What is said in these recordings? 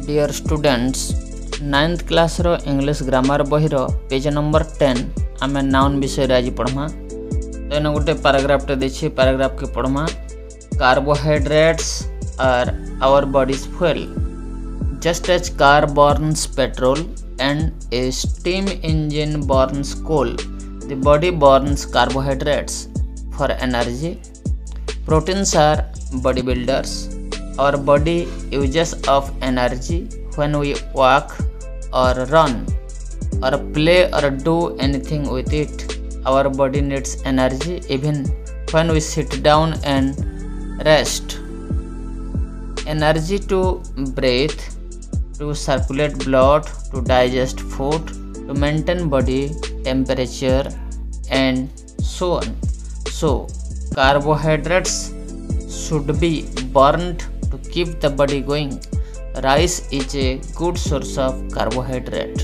Dear students 9th class रो English grammar बही रो पेज नंबर 10 आम नाउन विषय आज पढ़मा। तो इन गोटे पैराग्राफ टे देछि पैराग्राफ के पढ़मा। Carbohydrates are our bodies fuel just as car burns petrol and a steam engine burns coal the body burns carbohydrates for energy. Proteins are body builders. Our body uses of energy when we walk or run or play or do anything with it. Our body needs energy even when we sit down and rest. Energy to breathe, to circulate blood, to digest food, to maintain body temperature and so on. So carbohydrates should be burned to keep the body going. Rice is a good source of carbohydrate.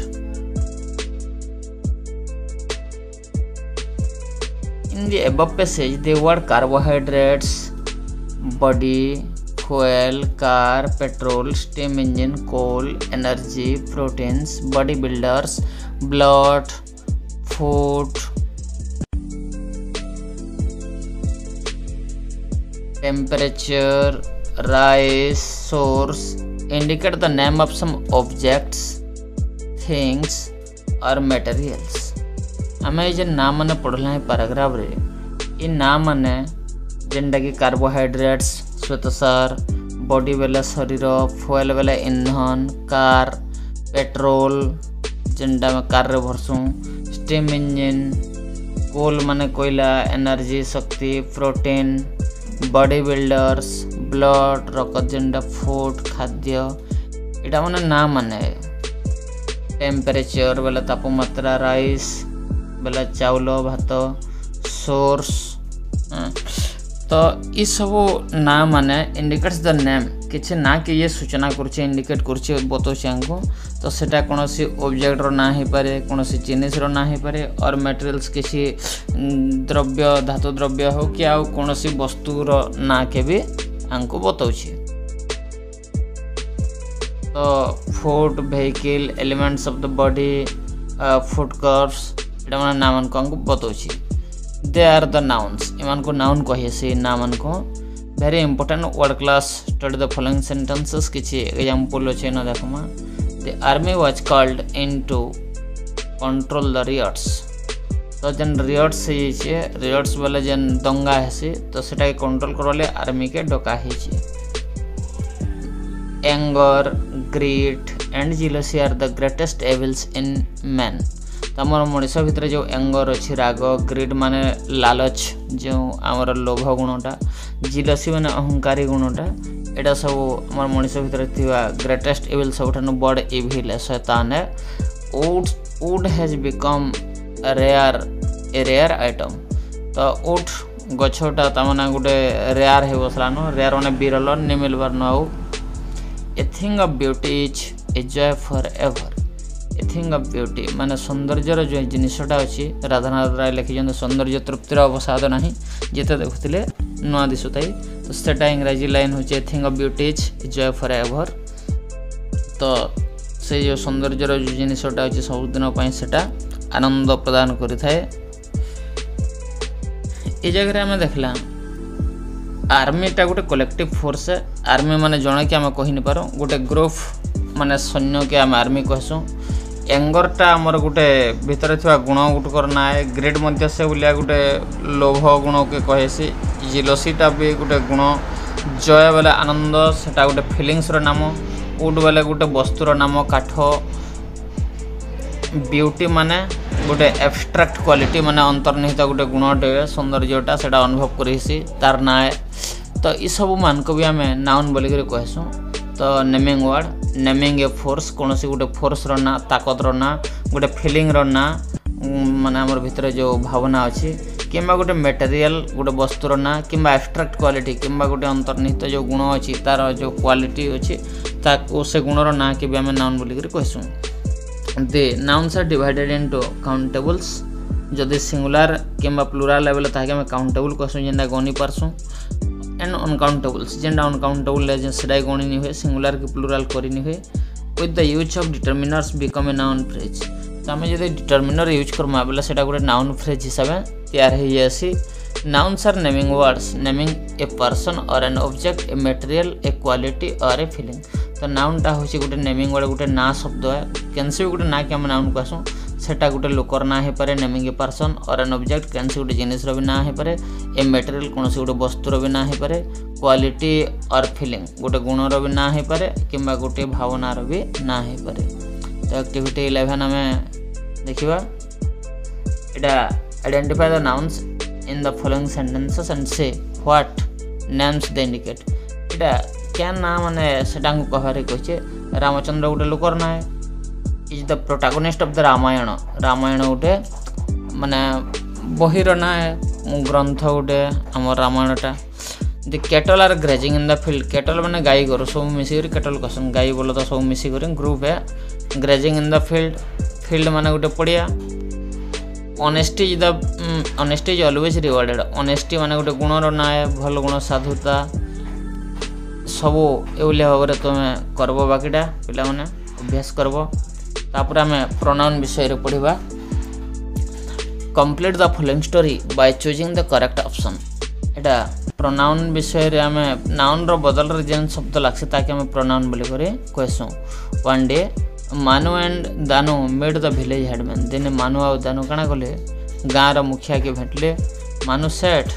In the above passage, the word carbohydrates, body, fuel, car, petrol, steam engine, coal, energy, proteins, body builders, blood, food, temperature, rice, source indicate the name of some objects, things or materials. आम ये नाम मैंने पढ़ला है paragraph रे ये नाम मैंने जेनटा कि कार्बोहाइड्रेट्स श्वेतसार, बॉडी बेले शरीर, फुएल बेले ईंधन, कार, पेट्रोल जेनटा में कार रे भरसुँ, स्टीम इंजन, कोल माने कोयला, एनर्जी शक्ति, प्रोटीन, बॉडी बिल्डर्स, ब्लड रक्त जेनटा फूड खाद्य यहाँ मैंने नाम माने। टेम्परेचर बेले तापमात्रा, राइस बेले चाउल भात, सोर्स तो ये सब नाम माने इंडिकेट्स द नेम किसी ना कि ये सूचना कर इंडिकेट कर बताऊँ हमको। तो सेटा कौन सी ऑब्जेक्ट रो ना ही पारे, कौन सी जिनिस रो ना ही पारे और मटेरियल्स किसी द्रव्य धातु द्रव्य हो कि आउ कौन सी वस्तु रो ना के भी हमको बताऊँ। तो food, vehicle, elements of the body, food curves इटा माने नाम को हमको बताऊँ। दे आर द नाउन्स इमान को नाउन कहे से नाम को very important word class study the following sentences किछि एग्जांपल अछि न देखमा। The army was called in to control the riots. तो जन रियट्स छै रियट्स वाले जन दंगा हेसी तो सेटा के कंट्रोल करले आर्मी के डका हेछि। Anger, greed and jealousy are the greatest evils in man. तमर मनुष्य भितर जो एंगर अच्छी, राग, ग्रीड माने लालच जो आमर लोभ गुणटा, जिलसी माने अहंकारी गुणटा एटा सब आम मनुष्य भितर थिवा ग्रेटेस्ट इविल सब बड़ इविल शैतान है। Wood has become a rare item. तो वुड गछटा तमना गोटे रेयर हो बसलान, रेयर माने बिरल नि मिलबार न आउ। A thing of beauty is a joy forever. A thing of beauty माने सौंदर्यर जो जिनसटा अच्छी राधानाथ राय लिखिं सौंदर्य तृप्तिर अवसाद ना जिते देखुले नुआ दिशुताई। तो सेटा इंग्राजी लाइन हो thing of beauty is joy forever. तो से जो सौंदर्यर जो जिनसटा अच्छी सबुदिन सेटा आनंद प्रदान करें। ये जगह आम देखला आर्मीटा गोटे कलेक्टिव फोर्स है। आर्मी माने जड़े कि आम कही पार गोटे ग्रुप माने सैन्य के आम आर्मी कहसूँ। एंगरटा आमर गोटे भितर थी गुण गुटकर ना है। ग्रेड मध्य से बोलिया गोटे लोभ गुण के कहेसी। जिलसीटा भी गोटे गुण। जय बेले आनंद सेटा गोटे फिलिंग्स रो नाम। वुड बेले गोटे वस्तुर नाम काठ। ब्यूटी माने गोटे एब्स्ट्रैक्ट क्वालिटी माने अंतर्निहित गोटे गुणटे सौंदर्यटा सेटा अनुभव करेसी तार ना है। तो ये सब मान को भी आम नाउन बोलिक कहसूँ। तो naming word naming a force कौन सी गोटे फोर्स रो ना, ताकत रो ना, गोटे फिलिंग रो ना माने हमर भितर जो भावना अच्छी किंबा गोटे मटेरियल गोटे वस्तुर ना किंबा एब्स्ट्रैक्ट क्वालिटी किंबा गोटे अंतर्निहित जो गुण अच्छी तार जो क्वालिटी अच्छी ताको से गुणर ना के भी आम नाउन बोलिक कहसूँ। They nouns are divided into countables. जदि सिंगुलर किंबा प्लुराल लेवल ताके आम काउंटेबल कहसूँ जेनटा गणी पारसूँ। एंड अनकाउंटेबल्स जेनटा अनकाउंटेबल से गणी नहीं हुए सिंगुलर की प्लुराल करी नहीं हुए with the use of determiners become a noun phrase. तो आम जब डिटरमिनर यूज करमा बोले सेटा गोटे नाउन फ्रेज हिसाब से तैयार हो जासी। Nouns are naming words, naming a person or an object, a material, a quality or a feeling। तो नाउन टा होची गोटे नेमिंग वर्ड, गोटे ना शब्द है। कैनसे भी गोटे ना के हम नाउन कहसुँ, सेटा गोटे लोकर ना हो पारे, नेमिंग ए पर्सन और एन ऑब्जेक्ट कैनसे गोटे जिनिस भी ना हो पारे, ए मटेरियल कौन से गोटे वस्तुर भी ना हो पारे, क्वालिटी और फीलिंग गोटे गुणर भी ना हो पारे किंबा गोटे भावनार भी ना हो पारे। तो एक्टिविटी 11 आम देखा एटा identify the nouns in the following sentences and say what names they indicate। इटा क्या ना माने सेटा को कहरे कहचे रामचंद्र गोटे लोकर ना है, is the protagonist of the Ramayana. Ramayana गोटे माने बहिर ना है, ग्रंथ गोटे आम रामायणटा। The cattle are grazing in the field. Cattle माने गाई गोरु सब मिसिक कैटल कहसन, गाई बोलो तो सब मिसिक ग्रुप है। Grazing in the field, field माने गोटे पड़िया। Honesty is always rewarded. Honesty माने गोटे गुणर ना है, भल गुण साधुता सबू एभलिया भाव में तुम करब। बाकीटा पिला माने अभ्यास करब। तापर आम प्रोनाउन विषय पढ़ा। Complete the following story by choosing the correct option. एटा प्रोनाउन विषय रे आम नाउन रो बदल रे जेन शब्द लागसे ताकि आम प्रोनाउन बोली करे कहसुँ। One day Manu and Dhanu made the village headman. दिने मानु आ दानु काना कले गाँव मुखिया के भेटले। Manu said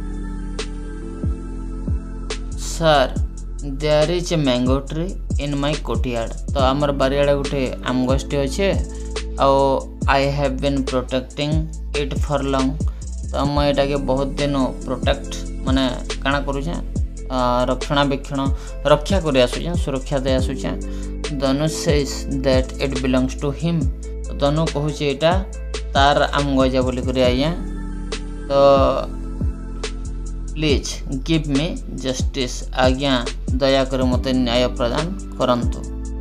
sir there is a mango tree in my courtyard. तो आमर बारियाडे गोटे आम गछटी अच्छे I have been protecting it for long. तो मुझे यहाँ के बहुत दिन प्रोटेक्ट माने काना करूँ रक्षणाबेक्षण रक्षा कर आसुचे, सुरक्षा दे आसुचे। Dhanu says that it belongs to him. तो धनु कहूँ यहाँ तार आम गजा बोली कर आज्ञा। तो प्लीज गिव मी जस्टिस। आज्ञा दया कर मत न्याय प्रदान करंतु।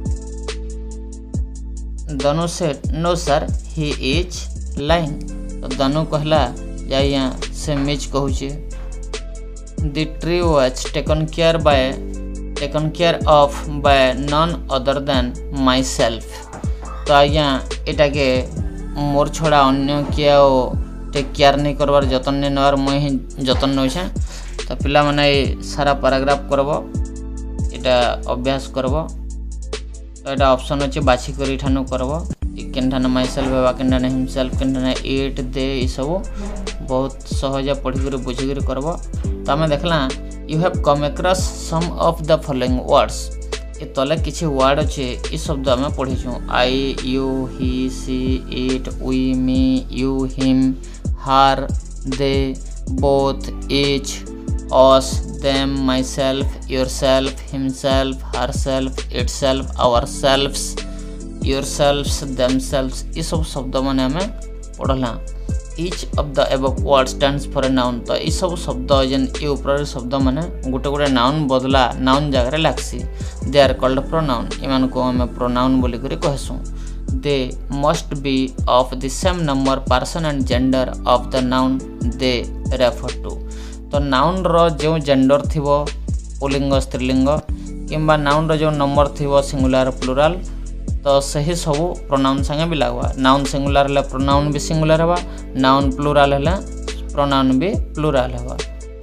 Dhanu said no sir he is lying. तो धनु कहला आज्ञा से मिच कहूँ। The tree was taken care of by none other than myself. तो आज्ञा एटा के मोर छड़ा अन्य किए टेक केयर नहीं करवार जतन नहीं नवार मुझे जतन नौछे। तो पिला माने सारा पैराग्राफ करब, एटा अभ्यास करब। तो एटा ऑप्शन अच्छे बाछी कर ठानु करब। केनठाने माई सेल्फ होगा, केनठाने हिमसेल्फ, केनठाने इट दे, ये सब बहुत सहज पढ़ी बुझिक करब। तो आम देखला you have come across some of the following words. ये तले किसी वर्ड अच्छे ये शब्द आम पढ़ीचु। I, you, he, she, it, we, me, you, him, her, they, both, each, us, them, myself, yourself, himself, herself, itself, ourselves, yourselves, themselves. ये सब शब्द मैंने आम पढ़ला। Each of the above word stands for a noun. तो ये सब शब्द जेन ये ऊपर शब्द माने गोटे गोटे नाउन बदला नाउन जगह लागसी। They are called pronoun. इमान को आम प्रोनाउन बोली कर कहसुँ। They must be of the same number person and gender of the noun they refer to. तो नाउन रो जो जेंडर थिबो पुल्लिंग स्त्रीलिंग किंबा नाउन रो जो नंबर थिबो सिंगुलर प्लुराल, तो सही सब प्रोनाउन संगे भी लगवा। नाउन सिंगुलर है प्रोनाउन भी सिंगुलर हवा, नाउन प्लुराल है प्रोनाउन भी प्लुराल हवा।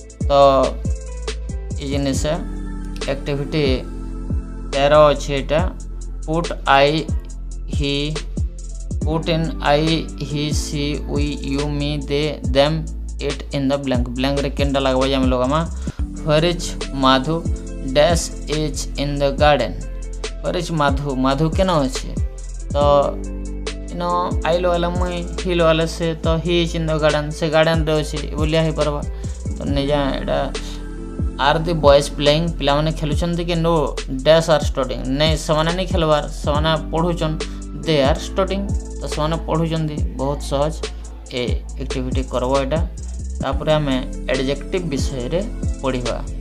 तो ये जिनिस एक्टिविटी 13 अच्छे यहाँ put I he, put in I he she we you me they them it in the blank. Blank रे केनटा लगवा आम लोग where is Madhu dash is in the garden. Where is Madhu, Madhu केन अच्छे। तो इनो आई लगाला मुई ही लगाला से, तो he is in the garden, से गार्डन रे अच्छे बोलिया हो पारबा। तो निजा एटा आर द बॉयज प्लेइंग। पिला माने खेलुछन कि नो डैश आर स्टडिंग। नहीं समाने नहीं खेलवार, समाने पढ़ुचन। दे आर स्टडिंग, तो समाने पढ़ुचन। बहुत सहज ए एक्टिविटी करबो एटा। तापर आमे एडजेक्टिव विषय रे पढ़िबा।